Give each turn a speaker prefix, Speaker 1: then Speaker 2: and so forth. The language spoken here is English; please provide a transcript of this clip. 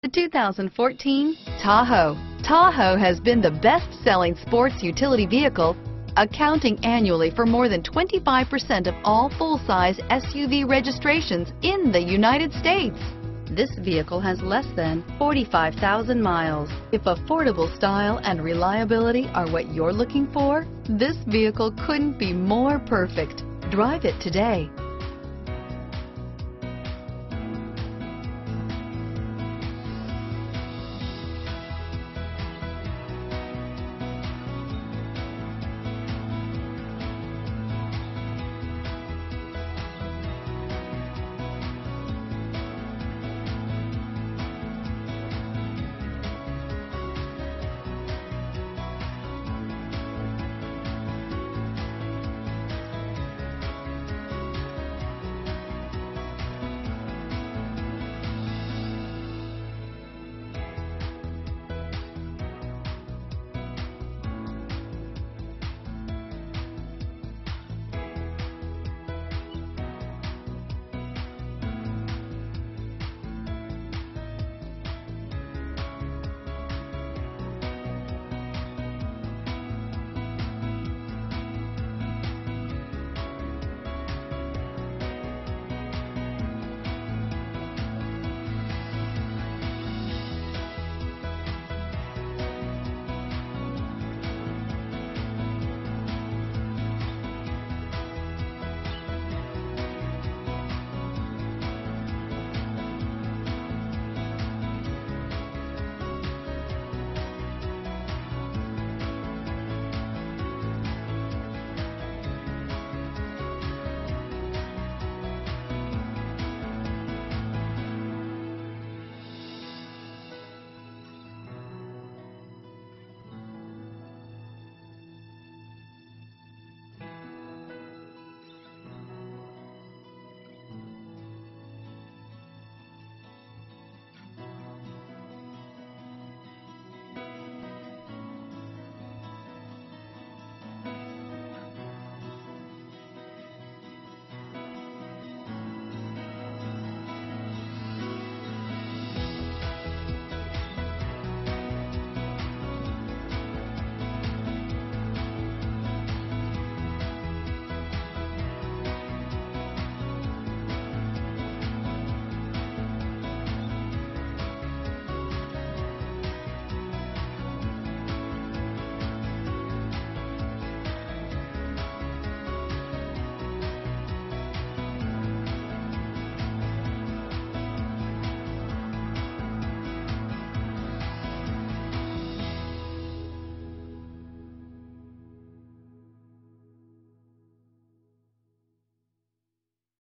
Speaker 1: The 2014 Tahoe. Tahoe has been the best-selling sports utility vehicle, accounting annually for more than 25% of all full-size SUV registrations in the United States. This vehicle has less than 45,000 miles. If affordable style and reliability are what you're looking for, this vehicle couldn't be more perfect. Drive it today.